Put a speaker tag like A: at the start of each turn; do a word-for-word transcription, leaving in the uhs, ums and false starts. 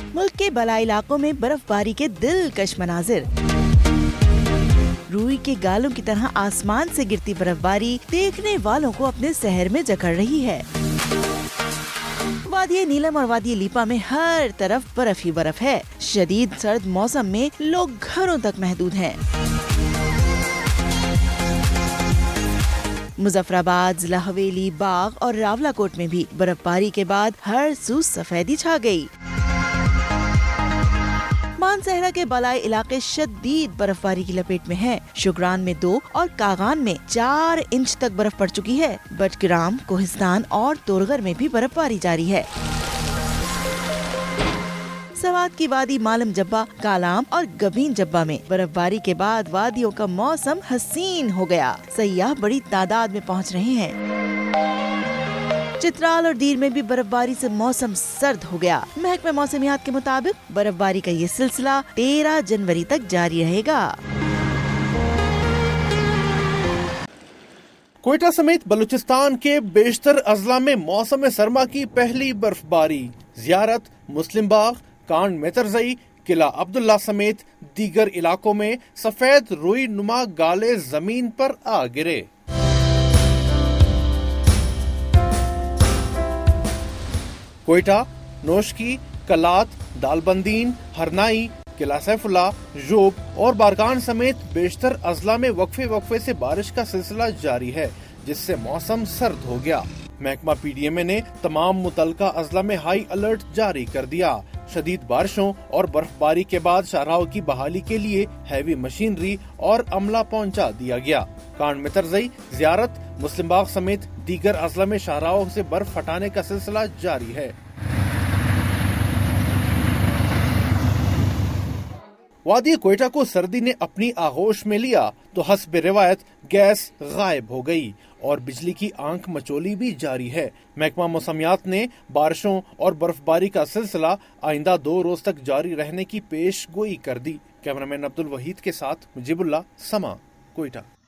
A: ملک کے بالائی علاقوں میں برف باری کے دلکش مناظر، روئی کے گالوں کی طرح آسمان سے گرتی برف باری دیکھنے والوں کو اپنے سحر میں جکڑ رہی ہے۔ وادی نیلم اور وادی لیپا میں ہر طرف برف ہی برف ہے۔ شدید سرد موسم میں لوگ گھروں تک محدود ہیں۔ مظفر آباد، ضلع حویلی، باغ اور راولا کوٹ میں بھی برف باری کے بعد ہر سو سفیدی چھا گئی۔ مان صحرا کے بالائی علاقے شدید برف باری کی لپیٹ میں ہیں۔ شگران میں دو اور کاغان میں چار انچ تک برف پڑ چکی ہے۔ بٹگرام، کوہستان اور تورغر میں بھی برف باری جاری ہے۔ سوات کی وادی مالم جبہ، کالام اور گبین جبہ میں برف باری کے بعد وادیوں کا موسم حسین ہو گیا۔ سیاح بڑی تعداد میں پہنچ رہے ہیں۔ چترال اور دیر میں بھی برف باری سے موسم سرد ہو گیا۔ محکمہ موسمیات کے مطابق برف باری کا یہ سلسلہ تیرہ جنوری تک جاری رہے گا۔
B: کوئٹہ سمیت بلوچستان کے بیشتر اضلاع میں موسم سرما کی پہلی برف باری۔ زیارت، مسلم باغ، کانڈ میترزئی، قلعہ عبداللہ سمیت دیگر علاقوں میں سفید روئی نما گالے زمین پر آ گرے۔ کوئٹہ، نوشکی، کلات، دالبندین، ہرنائی، قلعہ سیف اللہ، ژوب اور بارکان سمیت بیشتر اضلاع میں وقفے وقفے سے بارش کا سلسلہ جاری ہے، جس سے موسم سرد ہو گیا۔ محکمہ پی ڈی ایم اے نے تمام متعلقہ اضلاع میں ہائی الرٹ جاری کر دیا۔ شدید بارشوں اور برف باری کے بعد شاہراہوں کی بحالی کے لیے ہیوی مشینری اور عملہ پہنچا دیا گیا۔ کانڈ میترزئی، زیارت، مسلم باغ سمیت دیگر اضلاع میں شاہراہوں سے برف ہٹانے کا سلسلہ جاری ہے۔ وادی کوئٹہ کو سردی نے اپنی آغوش میں لیا تو حسب روایت گیس غائب ہو گئی اور بجلی کی آنکھ مچولی بھی جاری ہے۔ محکمہ موسمیات نے بارشوں اور برف باری کا سلسلہ آئندہ دو روز تک جاری رہنے کی پیش گوئی کر دی۔ کیمرہ مین عبد الوحید کے ساتھ مجیب اللہ، سما، کوئٹہ۔